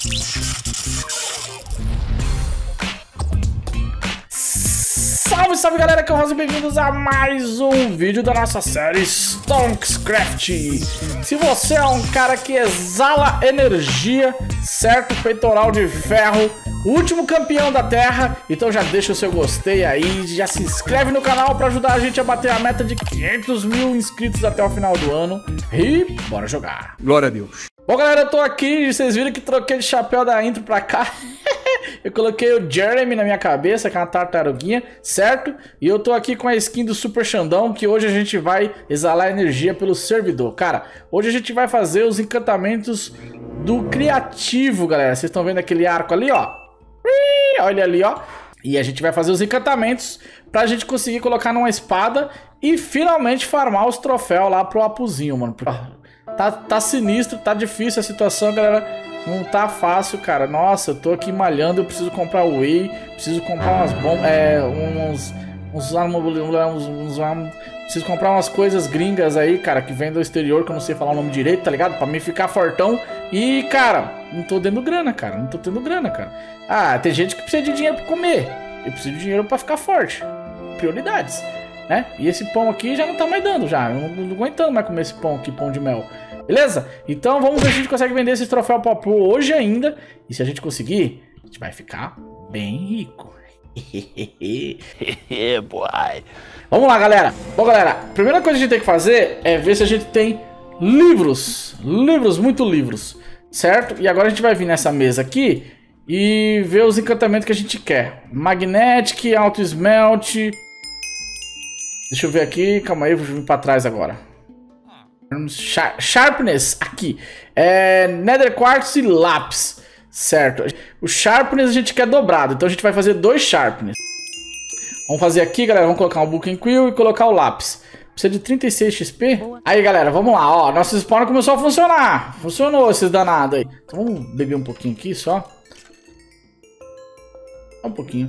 Salve, salve galera, que é o Rosa, bem-vindos a mais um vídeo da nossa série Stonkscraft. Se você é um cara que exala energia, certo? Peitoral de ferro, o último campeão da Terra, então já deixa o seu gostei aí, já se inscreve no canal para ajudar a gente a bater a meta de 500 mil inscritos até o final do ano e bora jogar. Glória a Deus. Bom galera, eu tô aqui, vocês viram que troquei de chapéu da intro pra cá. Eu coloquei o Jeremy na minha cabeça, que é uma tartaruguinha, certo? E eu tô aqui com a skin do Super Xandão, que hoje a gente vai exalar energia pelo servidor. Cara, hoje a gente vai fazer os encantamentos do criativo, galera. Vocês estão vendo aquele arco ali, ó? Olha ali, ó. E a gente vai fazer os encantamentos pra gente conseguir colocar numa espada e finalmente farmar os troféus lá pro Apuzinho, mano. Tá sinistro, tá difícil a situação, galera. Não tá fácil, cara. Nossa, eu tô aqui malhando, eu preciso comprar whey, preciso comprar umas bombas, preciso comprar umas coisas gringas aí, cara, que vem do exterior, que eu não sei falar o nome direito, tá ligado? Pra mim ficar fortão. E, cara, não tô dando grana, cara. Não tô tendo grana, cara. Ah, tem gente que precisa de dinheiro pra comer. Eu preciso de dinheiro pra ficar forte. Prioridades, né? E esse pão aqui já não tá mais dando, já. Eu não aguentando mais comer esse pão aqui, pão de mel. Beleza? Então vamos ver se a gente consegue vender esse troféu Papu hoje ainda. E se a gente conseguir, a gente vai ficar bem rico. Boy. Vamos lá, galera. Bom, galera, a primeira coisa que a gente tem que fazer é ver se a gente tem livros. Muitos livros. Certo? E agora a gente vai vir nessa mesa aqui e ver os encantamentos que a gente quer. Magnetic, Auto Smelt. Deixa eu ver aqui. Calma aí, eu vou vir pra trás agora. Sharpness aqui, Nether Quartz e Lápis, certo? O Sharpness a gente quer dobrado, então a gente vai fazer 2 Sharpness. Vamos fazer aqui, galera, vamos colocar um Booking Quill e colocar o Lápis. Precisa de 36 XP. Boa. Aí, galera, vamos lá, ó, nosso spawn começou a funcionar. Funcionou esses danados aí. Então vamos beber um pouquinho aqui só. Só um pouquinho.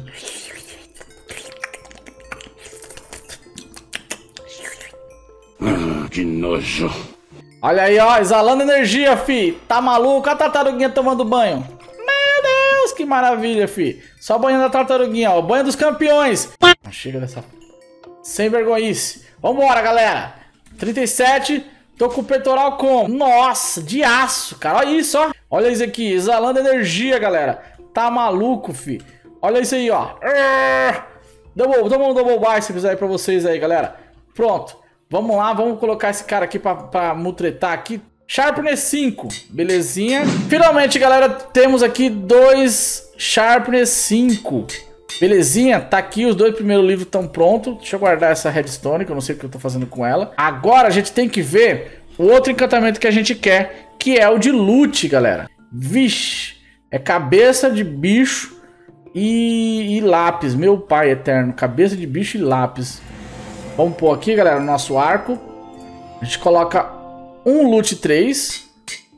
Que nojo. Olha aí, ó, exalando energia, fi. Tá maluco? A tartaruguinha tomando banho. Meu Deus, que maravilha, fi. Só banho da tartaruguinha, ó. Banho dos campeões. Chega dessa... Sem vergonhice. Vambora, galera. 37. Tô com o peitoral como? Nossa, de aço, cara. Olha isso, ó. Olha isso aqui, exalando energia, galera. Tá maluco, fi. Olha isso aí, ó. Double biceps aí pra vocês aí, galera. Pronto. Vamos lá, vamos colocar esse cara aqui pra mutretar aqui. Sharpness 5, belezinha. Finalmente, galera, temos aqui 2 Sharpness 5. Belezinha, tá aqui, os 2 primeiros livros estão prontos. Deixa eu guardar essa redstone, que eu não sei o que eu tô fazendo com ela. Agora a gente tem que ver o outro encantamento que a gente quer, que é o de loot, galera. Vixe, é cabeça de bicho e lápis, meu pai eterno. Cabeça de bicho e lápis. Vamos pôr aqui, galera, o nosso arco. A gente coloca um loot 3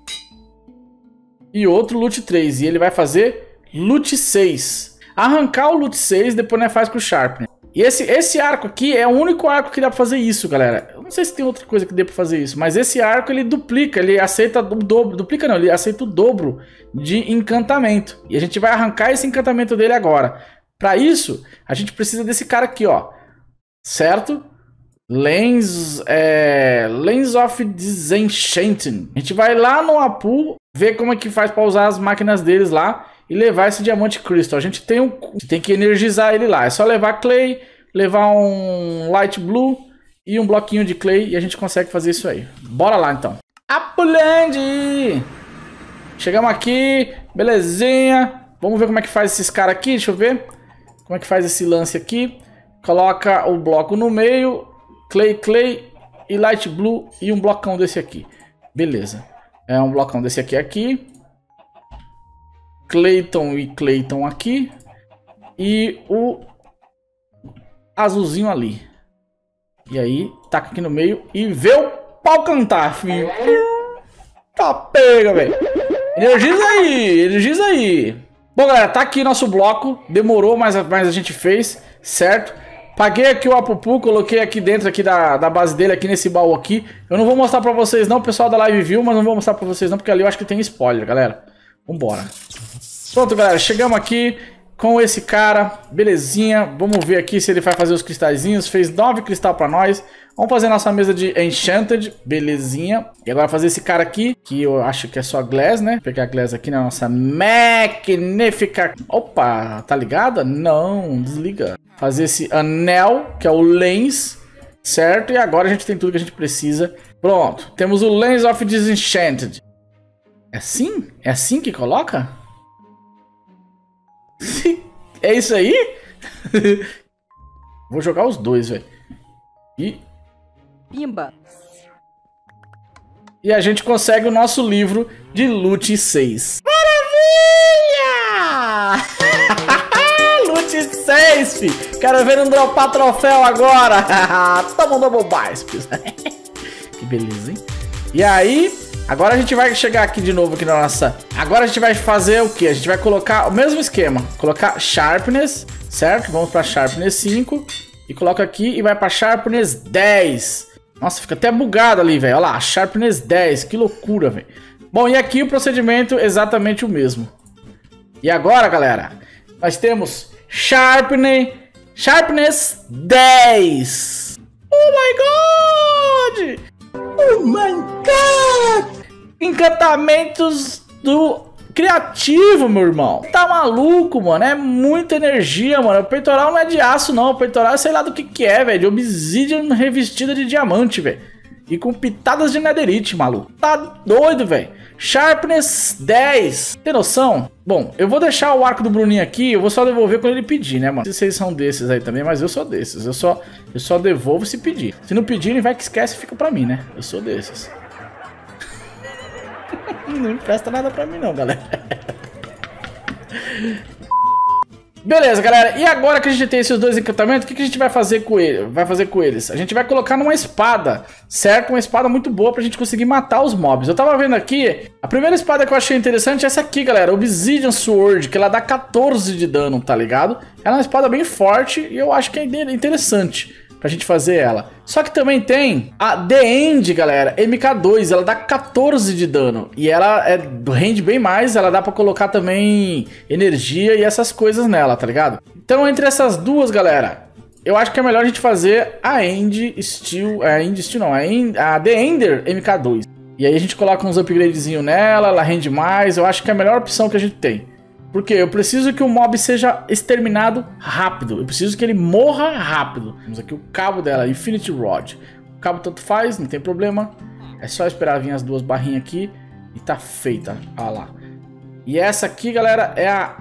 e outro loot 3. E ele vai fazer loot 6. Arrancar o loot 6, depois nós faz com o Sharpness. E esse arco aqui é o único arco que dá pra fazer isso, galera. Eu não sei se tem outra coisa que dê pra fazer isso, mas esse arco ele duplica, ele aceita o dobro. Duplica não, ele aceita o dobro de encantamento. E a gente vai arrancar esse encantamento dele agora. Pra isso, a gente precisa desse cara aqui, ó. Certo? Lens of Disenchanting. A gente vai lá no Apu, ver como é que faz para usar as máquinas deles lá e levar esse diamante crystal. A gente tem que energizar ele lá. É só levar clay, levar um light blue e um bloquinho de clay e a gente consegue fazer isso aí. Bora lá então. Apuland! Chegamos aqui, belezinha. Vamos ver como é que faz esses caras aqui. Deixa eu ver como é que faz esse lance aqui. Coloca o bloco no meio, clay e light blue e um blocão desse aqui. Beleza. É um blocão desse aqui. Clayton e Clayton aqui. E o azulzinho ali. E aí, taca aqui no meio e vê o pau cantar, filho. Tá pega, velho. Energiza aí. Bom, galera, tá aqui nosso bloco. Demorou, mas a gente fez, certo? Paguei aqui o Apupu, coloquei aqui dentro aqui da base dele, aqui nesse baú aqui. Eu não vou mostrar pra vocês não, o pessoal da live viu, mas não vou mostrar pra vocês não, porque ali eu acho que tem spoiler, galera. Vambora. Pronto, galera. Chegamos aqui com esse cara. Belezinha. Vamos ver aqui se ele vai fazer os cristalzinhos. Fez 9 cristais pra nós. Vamos fazer nossa mesa de Enchanted. Belezinha. E agora fazer esse cara aqui, que eu acho que é só Glass, né? Vou pegar a Glass aqui na nossa magnífica... Opa, tá ligada? Não, desliga. Fazer esse anel, que é o Lens, certo? E agora a gente tem tudo que a gente precisa. Pronto. Temos o Lens of Disenchanted. É assim? É assim que coloca? É isso aí? Vou jogar os dois, velho. Pimba. E a gente consegue o nosso livro de Loot 6. Maravilha! Loot 6, fi. Quero ver um dropar troféu agora. Toma um Double Biceps. Que beleza, hein? E aí, agora a gente vai chegar aqui de novo aqui na nossa... Agora a gente vai fazer o quê? A gente vai colocar o mesmo esquema. Colocar Sharpness, certo? Vamos para Sharpness 5. E coloca aqui e vai para Sharpness 10. Nossa, fica até bugado ali, velho. Olha lá, Sharpness 10. Que loucura, velho. Bom, e aqui o procedimento é exatamente o mesmo. E agora, galera, nós temos Sharpness 10. Oh my God! Oh my God! Encantamentos do criativo, meu irmão. Tá maluco, mano. É muita energia, mano. O peitoral não é de aço, não. O peitoral é sei lá do que é, velho. De obsidian revestida de diamante, velho. E com pitadas de netherite, maluco. Tá doido, velho. Sharpness 10. Tem noção? Bom, eu vou deixar o arco do Bruninho aqui. Eu vou só devolver quando ele pedir, né, mano? Se vocês são desses aí também, mas eu sou desses. Eu só devolvo se pedir. Se não pedirem, vai que esquece e fica pra mim, né? Eu sou desses. Não empresta nada pra mim não, galera. Beleza, galera. E agora que a gente tem esses dois encantamentos, o que a gente vai fazer com eles? A gente vai colocar numa espada, certo? Uma espada muito boa pra gente conseguir matar os mobs. Eu tava vendo aqui, a primeira espada que eu achei interessante é essa aqui, galera. Obsidian Sword, que ela dá 14 de dano, tá ligado? Ela é uma espada bem forte e eu acho que é interessante pra gente fazer ela. Só que também tem a The End, galera, MK2, ela dá 14 de dano. E ela rende bem mais, ela dá pra colocar também energia e essas coisas nela, tá ligado? Então entre essas duas, galera, eu acho que é melhor a gente fazer a End Steel, a The Ender MK2. E aí a gente coloca uns upgradezinhos nela, ela rende mais, eu acho que é a melhor opção que a gente tem. Porque eu preciso que o mob seja exterminado rápido. Eu preciso que ele morra rápido. Temos aqui o cabo dela, Infinity Rod. O cabo tanto faz, não tem problema. É só esperar vir as duas barrinhas aqui e tá feita. Olha lá. E essa aqui, galera, é a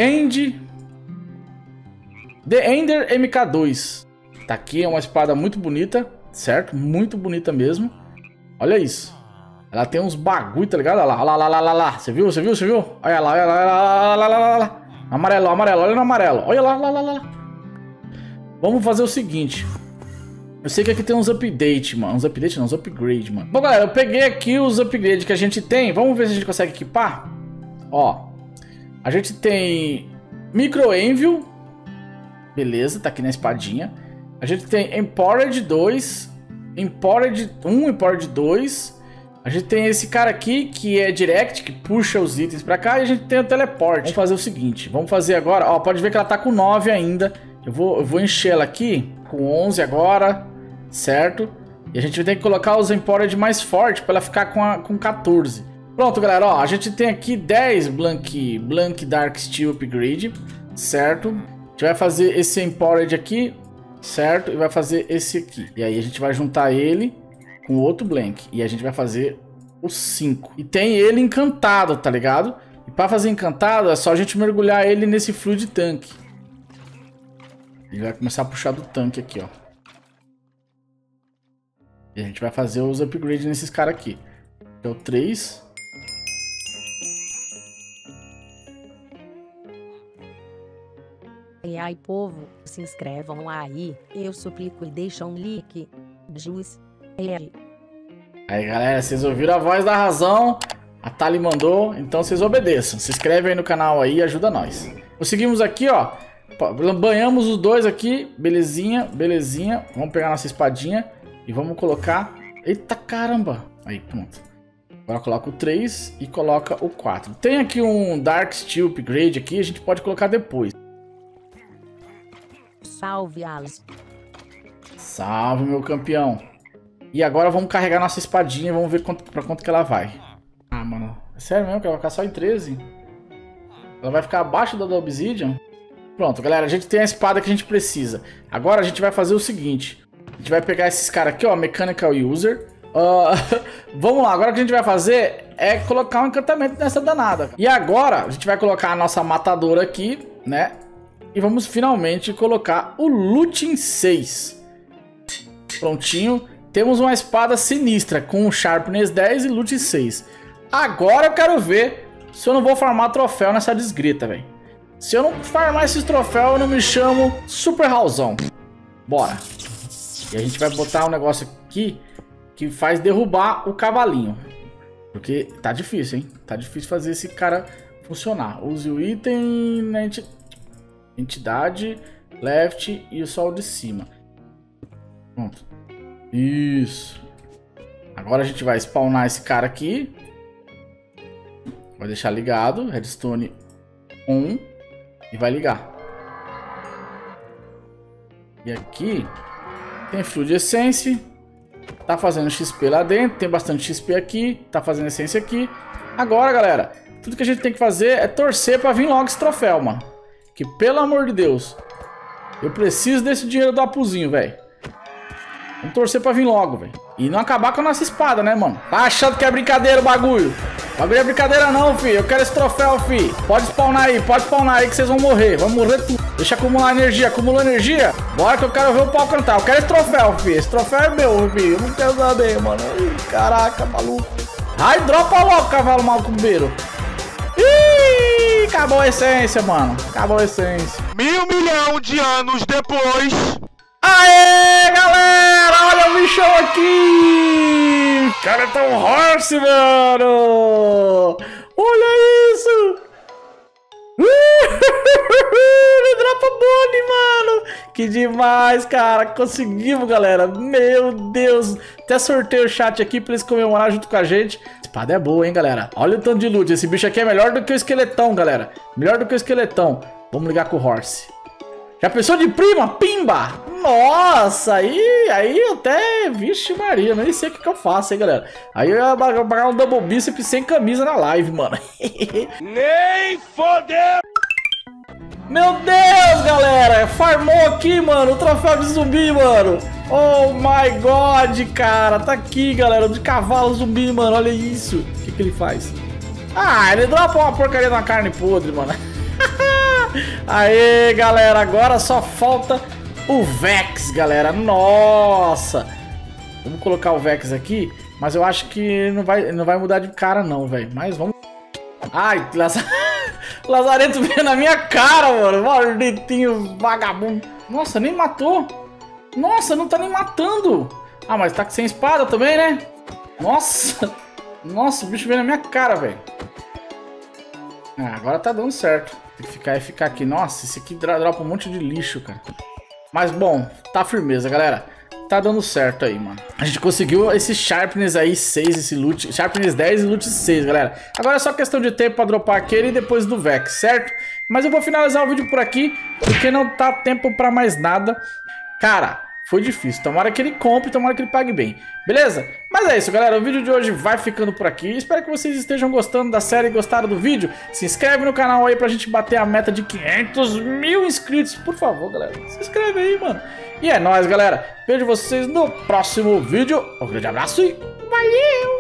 The Ender MK2. Tá aqui, é uma espada muito bonita, certo? Muito bonita mesmo. Olha isso. Ela tem uns bagulho, tá ligado? Olha lá. Você viu? Olha lá. Amarelo. Olha no amarelo. Olha lá. Vamos fazer o seguinte. Eu sei que aqui tem uns update, mano. Uns upgrade, mano. Bom, galera, eu peguei aqui os upgrades que a gente tem. Vamos ver se a gente consegue equipar. Ó. A gente tem Micro Anvil. Beleza, tá aqui na espadinha. A gente tem Empowered 2. Empowered 1, Empowered 2. A gente tem esse cara aqui, que é Direct, que puxa os itens pra cá. E a gente tem o Teleport. Vamos fazer o seguinte. Vamos fazer agora. Ó, pode ver que ela tá com 9 ainda. Eu vou encher ela aqui com 11 agora. Certo? E a gente vai ter que colocar os Empowered mais fortes pra ela ficar com 14. Pronto, galera. Ó, a gente tem aqui 10 Blank Dark Steel Upgrade. Certo? A gente vai fazer esse Empowered aqui. Certo? E vai fazer esse aqui. E aí a gente vai juntar ele com outro Blank. E a gente vai fazer o 5. E tem ele encantado, tá ligado? E pra fazer encantado é só a gente mergulhar ele nesse Fluid Tank. Ele vai começar a puxar do tanque aqui, ó. E a gente vai fazer os upgrades nesses caras aqui. É o 3. E aí, povo, se inscrevam lá aí. Eu suplico e deixam um like. Juice. Aí, galera, vocês ouviram a voz da razão. A Tali mandou, então vocês obedeçam. Se inscreve aí no canal aí e ajuda nós. Conseguimos aqui, ó. Banhamos os dois aqui. Belezinha. Vamos pegar nossa espadinha e vamos colocar... Eita caramba. Aí, pronto. Agora coloca o 3 e coloca o 4. Tem aqui um Dark Steel Upgrade aqui, a gente pode colocar depois. Salve, Alice. Salve, meu campeão. E agora vamos carregar nossa espadinha e vamos ver pra quanto que ela vai. Ah, mano, é sério mesmo que ela vai ficar só em 13? Ela vai ficar abaixo da Obsidian? Pronto, galera, a gente tem a espada que a gente precisa. Agora a gente vai fazer o seguinte. A gente vai pegar esses caras aqui, ó, Mechanical User. Vamos lá, agora o que a gente vai fazer é colocar um encantamento nessa danada. E agora a gente vai colocar a nossa matadora aqui, né? E vamos finalmente colocar o Looting 6. Prontinho. Temos uma espada sinistra com Sharpness 10 e Loot 6. Agora eu quero ver se eu não vou farmar troféu nessa desgrita, velho. Se eu não farmar esses troféus, eu não me chamo Super Raulzão. Bora. E a gente vai botar um negócio aqui que faz derrubar o cavalinho. Porque tá difícil, hein? Tá difícil fazer esse cara funcionar. Use o item na entidade, left e o sol de cima. Pronto. Isso. Agora a gente vai spawnar esse cara aqui. Vai deixar ligado. Redstone 1. E vai ligar. E aqui tem fio de essência. Tá fazendo XP lá dentro. Tem bastante XP aqui. Tá fazendo essência aqui. Agora, galera, tudo que a gente tem que fazer é torcer pra vir logo esse troféu, mano. Que pelo amor de Deus, eu preciso desse dinheiro do apuzinho, velho. Vamos torcer pra vir logo, velho. E não acabar com a nossa espada, né, mano? Tá achando que é brincadeira o bagulho? O bagulho é brincadeira não, fi. Eu quero esse troféu, fi. Pode spawnar aí que vocês vão morrer. Vão morrer tudo. Deixa acumular energia. Acumulou energia? Bora que eu quero ver o pau cantar. Eu quero esse troféu, fi. Esse troféu é meu, fi. Eu não quero saber, mano. Ih, caraca, maluco. Ai, dropa logo, cavalo macumbeiro. Ih, acabou a essência, mano. Acabou a essência. 1.000 milhões de anos depois... Aê, galera! Olha o bichão aqui! Skeleton Horse, mano! Olha isso! Ele dropa bone, mano! Que demais, cara! Conseguimos, galera! Meu Deus! Até sorteio o chat aqui pra eles comemorar junto com a gente. A espada é boa, hein, galera? Olha o tanto de loot. Esse bicho aqui é melhor do que o esqueletão, galera. Melhor do que o esqueletão. Vamos ligar com o Horse. Já pensou de prima? Pimba! Nossa, aí até... Vixe Maria, nem sei o que eu faço, hein, galera. Aí eu ia pagar um double bíceps sem camisa na live, mano. Nem fodeu! Meu Deus, galera. Farmou aqui, mano. O troféu de zumbi, mano. Oh my god, cara. Tá aqui, galera. De cavalo zumbi, mano. Olha isso. O que ele faz? Ah, ele dropa uma porcaria na carne podre, mano. Aê, galera, agora só falta o Vex, galera. Nossa. Vamos colocar o Vex aqui, mas eu acho que não vai mudar de cara não, velho. Mas vamos... Ai, Lazareto veio na minha cara, mano. Malditinho vagabundo. Nossa, nem matou. Nossa, não tá nem matando. Ah, mas tá sem espada também, né? Nossa. Nossa, o bicho veio na minha cara, velho. Ah, agora tá dando certo. Tem que ficar aqui. Nossa, esse aqui dropa um monte de lixo, cara. Mas, bom, tá firmeza, galera. Tá dando certo aí, mano. A gente conseguiu esse Sharpness aí 6, esse Loot. Sharpness 10 e Loot 6, galera. Agora é só questão de tempo pra dropar aquele e depois do Vex, certo? Mas eu vou finalizar o vídeo por aqui, porque não tá tempo pra mais nada. Cara, foi difícil. Tomara que ele compre, tomara que ele pague bem. Beleza? Mas é isso, galera. O vídeo de hoje vai ficando por aqui. Espero que vocês estejam gostando da série e gostaram do vídeo. Se inscreve no canal aí pra gente bater a meta de 500 mil inscritos. Por favor, galera. Se inscreve aí, mano. E é nóis, galera. Vejo vocês no próximo vídeo. Um grande abraço e valeu!